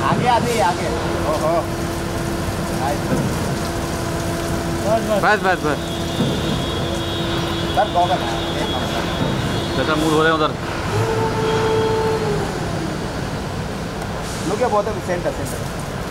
आगे आगे आगे। ओहो बस बस बस सर गॉगल है एक नंबर। जैसा मूड हो रहे हैं उधर। लुक बहुत है सेंटर सेंटर।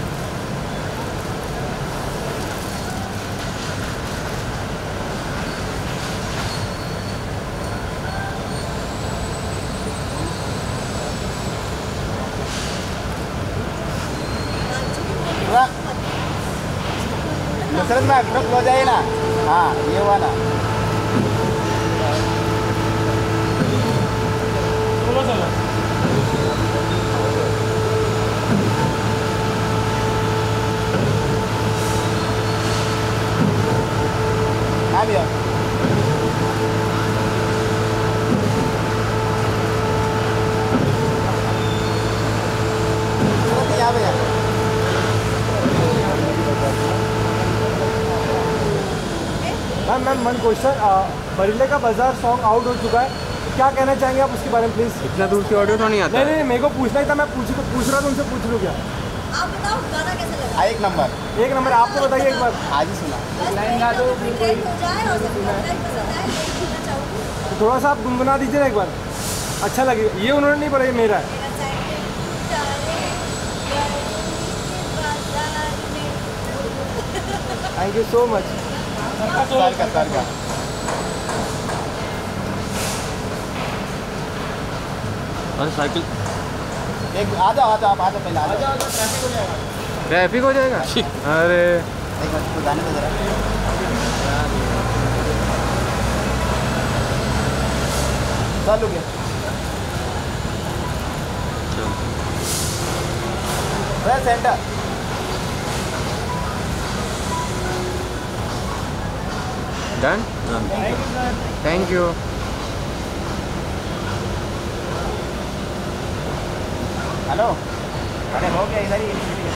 नुसरत में अगर क्लोज आए ना, हाँ ये हुआ ना। हाँ भैया यहाँ भैया। मैम वन क्वेश्चन, बरीले का बाजार सॉन्ग आउट हो चुका है, तो क्या कहना चाहेंगे आप उसके बारे में प्लीज़? इतना दूर से ऑडियो तो नहीं आता। नहीं मेरे को पूछना ही था, मैं पूछ रहा था उनसे, पूछ लूँ क्या? आप बताओ गाना कैसा लगा? एक नंबर। एक नंबर आपको बताइए एक बार। आज ही सुना। बस लाइन गा दो ट्रेंड हो जाए और सबको लाइन पसंद आए, यही सुनना चाहूँगी। तो थोड़ा सा आप गुनगुना दीजिए ना एक बार, अच्छा लगेगा। ये उन्होंने नहीं पढ़ा, ये मेरा है। मेरा side thank you so much. Sir का अरे साइकिल एक आ जाओ आप आ जाओ पहले आ जाओ। ट्रैफिक हो जाएगा। अरे एक मिनट को जाने दो जरा। चल लोगे sir center. Done. Thank you. Hello अरे हो गया इधर ही।